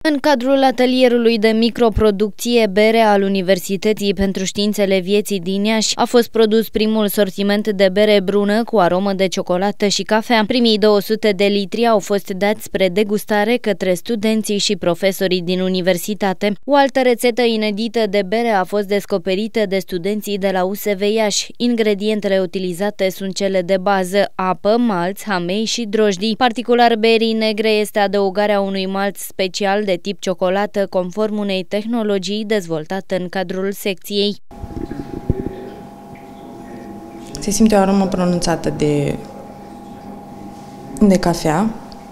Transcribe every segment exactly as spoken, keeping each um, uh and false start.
În cadrul atelierului de microproducție bere al Universității pentru Științele Vieții din Iași a fost produs primul sortiment de bere brună cu aromă de ciocolată și cafea. Primii două sute de litri au fost dați spre degustare către studenții și profesorii din universitate. O altă rețetă inedită de bere a fost descoperită de studenții de la U S V Iași. Ingredientele utilizate sunt cele de bază: apă, malț, hamei și drojdii. Particular berii negre este adăugarea unui malț special de tip ciocolată, conform unei tehnologii dezvoltate în cadrul secției. Se simte o aromă pronunțată de, de cafea.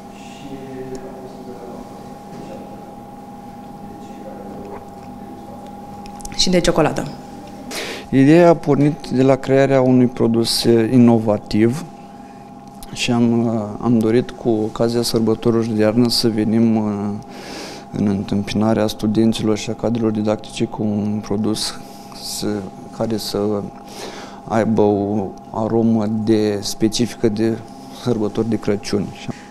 Și de ciocolată. Ideea a pornit de la crearea unui produs inovativ și am, am dorit cu ocazia sărbătorilor de iarnă să venim în întâmpinarea studenților și a cadrelor didactice cu un produs să, care să aibă o aromă de, specifică de sărbători de Crăciun.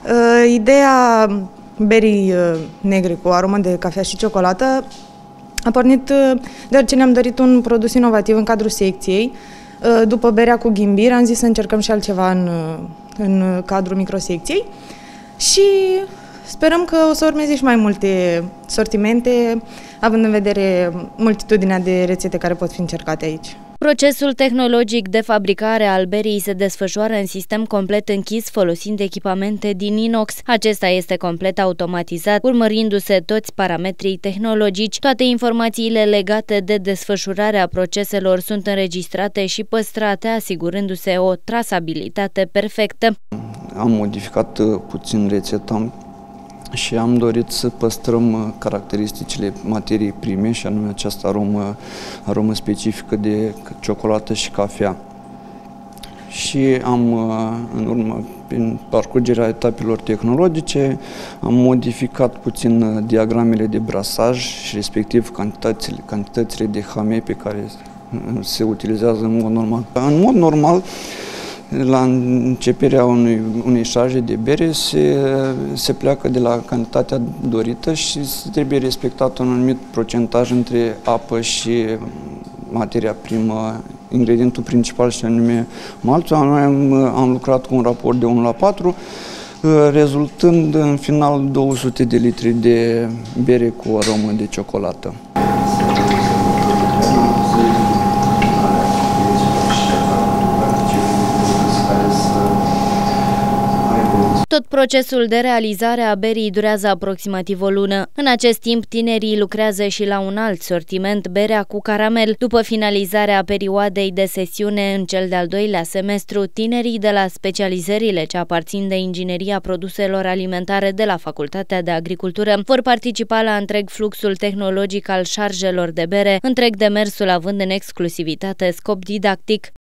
Ideea berii negre cu aromă de cafea și ciocolată a pornit deoarece ne-am dorit un produs inovativ în cadrul secției. După berea cu ghimbir am zis să încercăm și altceva în, în cadrul microsecției și sperăm că o să urmeze și mai multe sortimente, având în vedere multitudinea de rețete care pot fi încercate aici. Procesul tehnologic de fabricare al berii se desfășoară în sistem complet închis, folosind echipamente din inox. Acesta este complet automatizat, urmărindu-se toți parametrii tehnologici. Toate informațiile legate de desfășurarea proceselor sunt înregistrate și păstrate, asigurându-se o trasabilitate perfectă. Am modificat puțin rețeta și am dorit să păstrăm caracteristicile materiei prime, și anume această aromă, aromă specifică de ciocolată și cafea. Și am, în urmă, prin parcurgerea etapelor tehnologice, am modificat puțin diagramele de brasaj și respectiv cantitățile, cantitățile de hamei pe care se utilizează în mod normal. În mod normal, la începerea unui, unei șarje de bere se, se pleacă de la cantitatea dorită și trebuie respectat un anumit procentaj între apă și materia primă, ingredientul principal, și anume malțul. Noi am, am lucrat cu un raport de unu la patru, rezultând în final două sute de litri de bere cu aromă de ciocolată. Tot procesul de realizare a berii durează aproximativ o lună. În acest timp, tinerii lucrează și la un alt sortiment, berea cu caramel. După finalizarea perioadei de sesiune în cel de-al doilea semestru, tinerii de la specializările ce aparțin de ingineria produselor alimentare de la Facultatea de Agricultură vor participa la întreg fluxul tehnologic al șarjelor de bere, întreg demersul având în exclusivitate scop didactic.